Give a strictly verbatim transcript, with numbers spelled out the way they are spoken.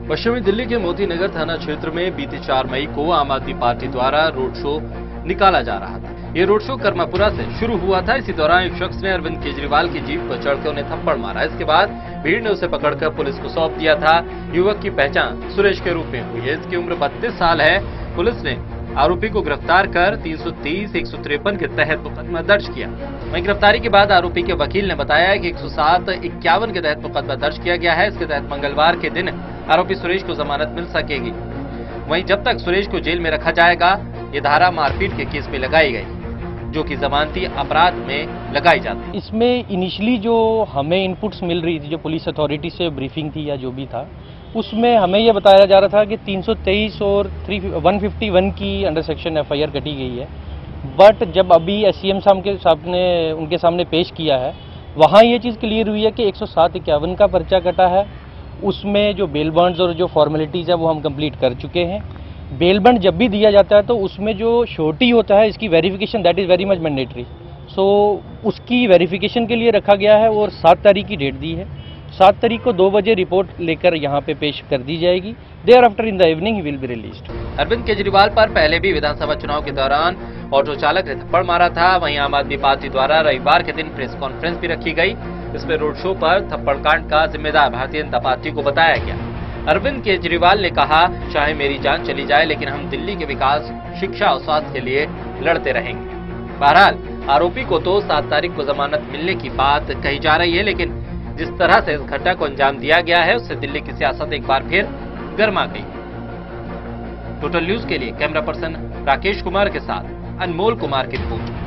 पश्चिमी दिल्ली के मोती नगर थाना क्षेत्र में बीते चार मई को आम आदमी पार्टी द्वारा रोड शो निकाला जा रहा था। ये रोड शो कर्मापुरा से शुरू हुआ था। इसी दौरान एक शख्स ने अरविंद केजरीवाल की जीप पर चढ़कर उन्हें थप्पड़ मारा। इसके बाद भीड़ ने उसे पकड़कर पुलिस को सौंप दिया था। युवक की पहचान सुरेश के रूप में हुई है। इसकी उम्र बत्तीस साल है। पुलिस ने आरोपी को गिरफ्तार कर तीन सौ तीस एक सौ तिरपन के तहत मुकदमा दर्ज किया। वहीं गिरफ्तारी के बाद आरोपी के वकील ने बताया कि एक सौ सात इक्यावन के तहत मुकदमा दर्ज किया गया है। इसके तहत मंगलवार के दिन आरोपी सुरेश को जमानत मिल सकेगी। वहीं जब तक सुरेश को जेल में रखा जाएगा, ये धारा मारपीट के केस में लगाई गई, जो कि जमानती अपराध में लगाई जाती है। इसमें इनिशियली जो हमें इनपुट्स मिल रही थी, जो पुलिस अथॉरिटी से ब्रीफिंग थी या जो भी था, उसमें हमें यह बताया जा रहा था कि तीन सौ तेईस और एक सौ इक्यावन की under section F I R कटी गई है। बट जब अभी एस सी एम साहब के सामने उनके सामने पेश किया है, वहाँ ये चीज़ क्लियर हुई है कि एक सौ सात इक्यावन का पर्चा कटा है। उसमें जो बेल बॉन्ड्स और जो फॉर्मेलिटीज़ है वो हम कंप्लीट कर चुके हैं। बेल बॉन्ड जब भी दिया जाता है तो उसमें जो श्योरिटी होता है, इसकी verification that is very much mandatory. So उसकी वेरिफिकेशन के लिए रखा गया है और सात तारीख की डेट दी है। सात तारीख को दो बजे रिपोर्ट लेकर यहाँ पे पेश कर दी जाएगी। Thereafter in the evening he will be released. Arvind Kejriwal पर पहले भी विधानसभा चुनाव के दौरान ऑटो चालक ने थप्पड़ मारा था। वहीं आम आदमी पार्टी द्वारा रविवार के दिन प्रेस कॉन्फ्रेंस भी रखी गई। इसमें रोड शो पर थप्पड़ कांड का जिम्मेदार भारतीय जनता पार्टी को बताया गया। अरविंद केजरीवाल ने कहा, चाहे मेरी जान चली जाए, लेकिन हम दिल्ली के विकास, शिक्षा और स्वास्थ्य के लिए लड़ते रहेंगे। बहरहाल आरोपी को तो सात तारीख को जमानत मिलने की बात कही जा रही है, लेकिन जिस तरह से इस घटना को अंजाम दिया गया है, उससे दिल्ली की सियासत एक बार फिर गर्मा गई। टोटल न्यूज के लिए कैमरा पर्सन राकेश कुमार के साथ अनमोल कुमार की रिपोर्ट।